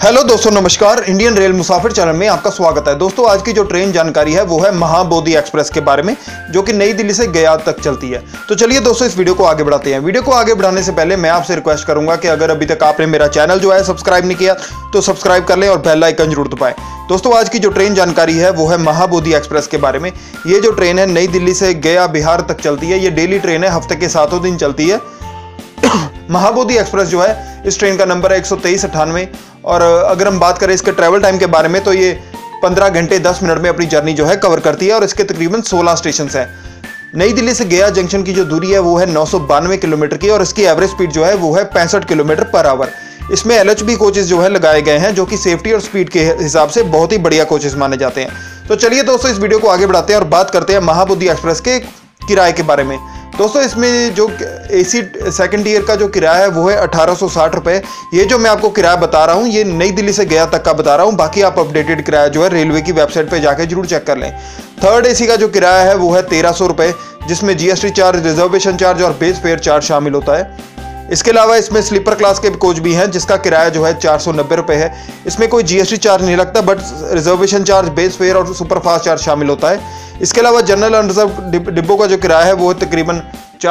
Hello दोस्तों, नमस्कार। Indian rail मुसाफिर channel में आपका स्वागत है। दोस्तों, आज की जो ट्रेन जानकारी है वो है महाबोधि एक्सप्रेस के बारे में, जो कि नई दिल्ली से गया तक चलती है। तो चलिए दोस्तों, इस वीडियो को आगे बढ़ाते हैं। वीडियो को आगे बढ़ाने से पहले मैं आपसे रिक्वेस्ट करूंगा कि अगर अभी तक आपने मेरा चैनल जो है सब्सक्राइब नहीं किया तो सब्सक्राइब कर लें और बेल आइकन जरूर दबाएं। दोस्तों, आज की जो ट्रेन जानकारी है वो है महाबोधि एक्सप्रेस के बारे में। ये जो ट्रेन है नई दिल्ली से गया बिहार तक चलती है। ये डेली ट्रेन है, हफ्ते के 7 दिन चलती है। महाबोधि एक्सप्रेस जो है, इस ट्रेन का नंबर है 12398। और अगर हम बात करें इसके ट्रैवल टाइम के बारे में तो ये 15 घंटे 10 मिनट में अपनी जर्नी जो है कवर करती है और इसके तकरीबन 16 स्टेशन हैं। नई दिल्ली से गया जंक्शन की जो दूरी है वो है 992 किलोमीटर की और इसकी एवरेज स्पीड जो है वो है 65 किलोमीटर पर आवर। इसमें LHB कोचेज जो है लगाए गए हैं, जो कि सेफ्टी और स्पीड के हिसाब से बहुत ही बढ़िया कोचेज माने जाते हैं। तो चलिए दोस्तों, इस वीडियो को आगे बढ़ाते हैं और बात करते हैं महाबोधि एक्सप्रेस के किराए के बारे में। दोस्तों, इसमें जो AC सेकंड ईयर का जो किराया है वो है 1860 रुपये। ये जो मैं आपको किराया बता रहा हूँ ये नई दिल्ली से गया तक का बता रहा हूँ। बाकी आप अपडेटेड किराया जो है रेलवे की वेबसाइट पे जाके जरूर चेक कर लें। थर्ड AC का जो किराया है वो है 1300 रुपये, जिसमें GST चार्ज, रिजर्वेशन चार्ज और बेस फेयर चार्ज शामिल होता है। इसके अलावा इसमें स्लीपर क्लास के कोच भी हैं, जिसका किराया जो है 490 रुपये है। इसमें कोई GST चार्ज नहीं लगता, but reservation charge, base fare और सुपरफास्ट चार्ज शामिल होता है। इसके अलावा जनरल अनरिजर्व डिब्बों का जो किराया है वो तकरीबन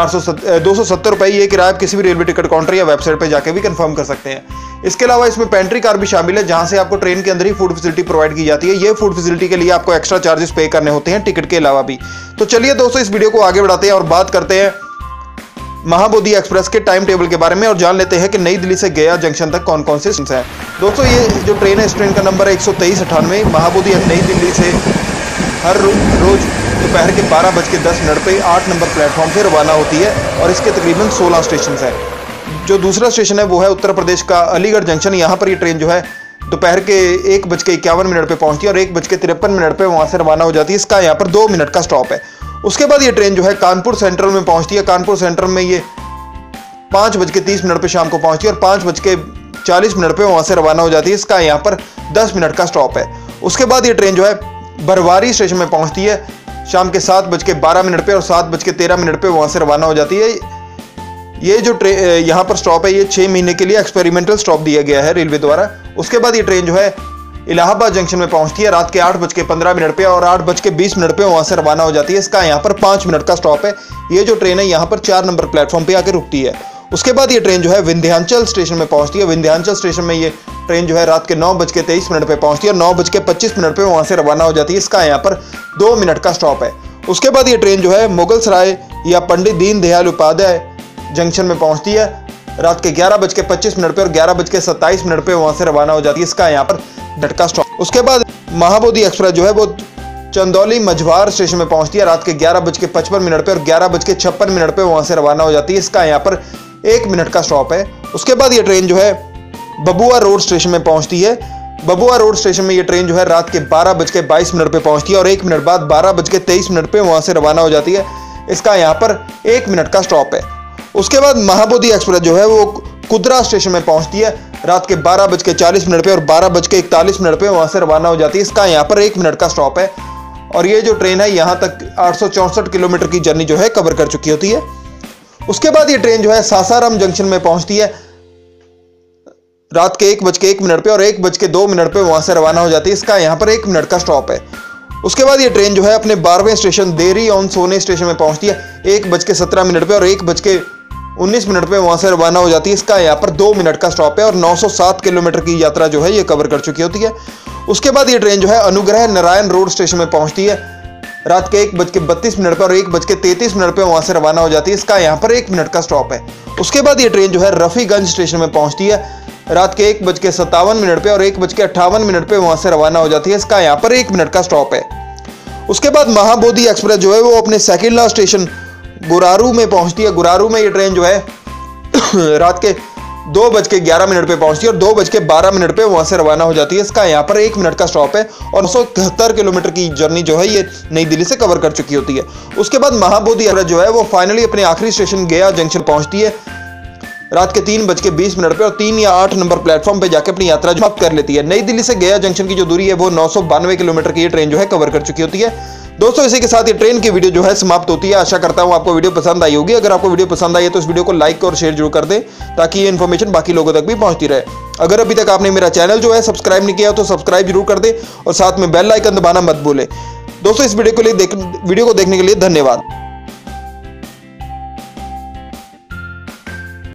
270 रुपये। ये किराया आप किसी भी रेलवे टिकट काउंटर या वेबसाइट पर जाके भी कंफर्म कर सकते हैं। इसके अलावा इसमें पेंट्री कार भी शामिल है, जहां से आपको ट्रेन के अंदर ही फूड फैसिलिटी प्रोवाइड की जाती है। ये फूड फैसिलिटी के लिए आपको एक्स्ट्रा चार्जेस पे करने होते हैं टिकट के अलावा भी। तो चलिए दोस्तों, इस वीडियो को आगे बढ़ाते हैं और बात करते हैं महाबोधि एक्सप्रेस के टाइम टेबल के बारे में और जान लेते हैं कि नई दिल्ली से गया जंक्शन तक कौन कौन से स्टेशन हैं। दोस्तों, ये जो ट्रेन है, इस ट्रेन का नंबर है 12398। महाबोधि नई दिल्ली से हर रोज दोपहर के 12:10 पे 8 नंबर प्लेटफॉर्म से रवाना होती है और इसके तकरीबन 16 स्टेशन हैं। जो दूसरा स्टेशन है वो है उत्तर प्रदेश का अलीगढ़ जंक्शन। यहाँ पर ये ट्रेन जो है दोपहर के 1:51 पे पहुँचती है और 1:53 पे वहाँ से रवाना हो जाती है। इसका यहाँ पर 2 मिनट का स्टॉप है। उसके बाद ये ट्रेन जो है कानपुर सेंट्रल में पहुँचती है। कानपुर सेंट्रल में ये 5:30 पे शाम को पहुँचती है और 5:40 पे वहाँ से रवाना हो जाती है। इसका यहाँ पर 10 मिनट का स्टॉप है। उसके बाद ये ट्रेन जो है बरवारी स्टेशन में पहुँचती है शाम के 7:12 पे और 7:13 पे वहाँ से रवाना हो जाती है। ये जो ट्रेन यहाँ पर स्टॉप है, ये 6 महीने के लिए एक्सपेरिमेंटल स्टॉप दिया गया है रेलवे द्वारा। उसके बाद ये ट्रेन जो है इलाहाबाद जंक्शन में पहुँचती है रात के 8:15 पे और 8:20 पे वहाँ से रवाना हो जाती है। इसका यहाँ पर 5 मिनट का स्टॉप है। ये जो ट्रेन है यहाँ पर 4 नंबर प्लेटफॉर्म पे आकर रुकती है। उसके बाद ये ट्रेन जो है विंध्याचल स्टेशन में पहुँचती है। विंध्याचल स्टेशन में ये ट्रेन जो है रात के 9:23 पे पहुँचती है और 9:25 पे वहाँ से रवाना हो जाती है। इसका यहाँ पर 2 मिनट का स्टॉप है। उसके बाद ये ट्रेन जो है मुगल सराय या पंडित दीनदयाल उपाध्याय जंक्शन में पहुँचती है रात के 11:25 पे और 11:27 पे वहाँ से रवाना हो जाती है। इसका यहाँ पर मिनट का स्टॉप। उसके बाद महाबोधि एक्सप्रेस जो है वो चंदौली मझवार स्टेशन में पहुँचती है रात के 11:55 पे और 11:56 पे वहाँ से रवाना हो जाती है। इसका यहाँ पर 1 मिनट का स्टॉप है। उसके बाद ये ट्रेन जो है बबुआ रोड स्टेशन में पहुँचती है। बबुआ रोड स्टेशन में ये ट्रेन जो है रात के 12:22 पे पहुँचती है और 1 मिनट बाद 12:23 पे वहाँ से रवाना हो जाती है। इसका यहाँ पर 1 मिनट का स्टॉप है। उसके बाद महाबोधि एक्सप्रेस जो है वो कुदरा स्टेशन में पहुँचती है रात के 12:40 पे और 12:41 पे वहाँ से रवाना हो जाती है। इसका यहाँ पर 1 मिनट का स्टॉप है। और ये जो ट्रेन है यहाँ तक 864 किलोमीटर की जर्नी जो है कवर कर चुकी होती है। उसके बाद ये ट्रेन जो है सासाराम जंक्शन में पहुँचती है रात के 1:01 पे और 1:02 पे वहाँ से रवाना हो जाती है। इसका यहाँ पर 1 मिनट का स्टॉप है। उसके बाद ये ट्रेन जो है अपने 12वें स्टेशन देरी ऑन सोने स्टेशन में पहुँचती है 1:17 पे और 1:19 पे वहाँ से रवाना हो जाती है। इसका यहाँ पर 2 मिनट का स्टॉप है और 907 किलोमीटर की यात्रा जो है ये कवर कर चुकी होती है। उसके बाद ये ट्रेन जो है अनुग्रह नारायण रोड स्टेशन में पहुँचती है रात के 1:32 पे और 1:33 पे वहाँ से रवाना हो जाती है। इसका यहाँ पर 1 मिनट का स्टॉप है। उसके बाद ये ट्रेन जो है रफ़ीगंज स्टेशन में पहुँचती है रात के 1:57 पे और 1:58 पे वहाँ से रवाना हो जाती है। इसका यहाँ पर 1 मिनट का स्टॉप है। उसके बाद महाबोधि एक्सप्रेस जो है वो अपने सेकेंड लास्ट स्टेशन गुरारू में पहुँचती है। गुरारू में ये ट्रेन जो है रात के 2:11 पे पहुँचती है और 2:12 पे वहाँ से रवाना हो जाती है। इसका यहाँ पर 1 मिनट का स्टॉप है और 171 किलोमीटर की जर्नी जो है ये नई दिल्ली से कवर कर चुकी होती है। उसके बाद महाबोधि एक्सप्रेस जो है वो फाइनली अपने आखिरी स्टेशन गया जंक्शन पहुँचती है रात के 3:20 पे और 3 या 8 नंबर प्लेटफॉर्म पे जाके अपनी यात्रा समाप्त कर लेती है। नई दिल्ली से गया जंक्शन की जो दूरी है वो 992 किलोमीटर की ये ट्रेन जो है कवर कर चुकी होती है। दोस्तों इसी के साथ ये ट्रेन की वीडियो जो है समाप्त होती है। आशा करता हूँ आपको वीडियो पसंद आई होगी। अगर आपको वीडियो पसंद आई है तो इस वीडियो को लाइक और शेयर जरूर कर दें, ताकि ये इन्फॉर्मेशन बाकी लोगों तक भी पहुंचती रहे। अगर अभी तक आपने मेरा चैनल जो है सब्सक्राइब नहीं किया तो सब्सक्राइब जरूर कर दें और साथ में बेल आइकन दबाना मत भूलें। दोस्तों इस वीडियो को देखने के लिए धन्यवाद।